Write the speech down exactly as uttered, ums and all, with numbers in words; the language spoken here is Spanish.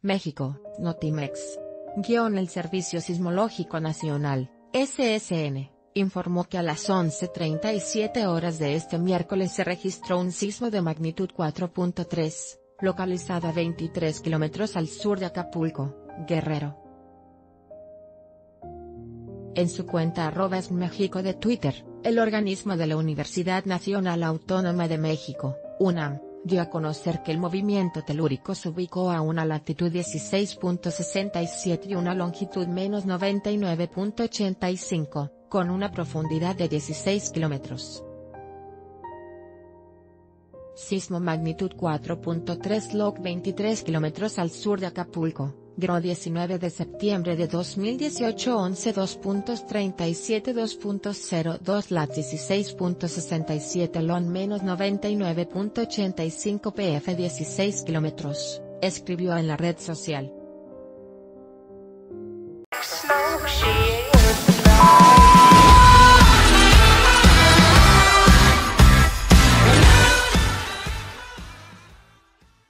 México, Notimex. Guión El Servicio Sismológico Nacional, S S N, informó que a las once treinta y siete horas de este miércoles se registró un sismo de magnitud cuatro punto tres, localizado a veintitrés kilómetros al sur de Acapulco, Guerrero. En su cuenta arroba esméxico de Twitter, el organismo de la Universidad Nacional Autónoma de México, UNAM, dio a conocer que el movimiento telúrico se ubicó a una latitud dieciséis punto sesenta y siete y una longitud menos noventa y nueve punto ochenta y cinco, con una profundidad de dieciséis kilómetros. Sismo magnitud cuatro punto tres log veintitrés kilómetros al sur de Acapulco, Guerrero diecinueve de septiembre de dos mil dieciocho once dos punto treinta y siete dos punto cero dos lat dieciséis punto sesenta y siete lon menos noventa y nueve punto ochenta y cinco pf dieciséis kilómetros, escribió en la red social.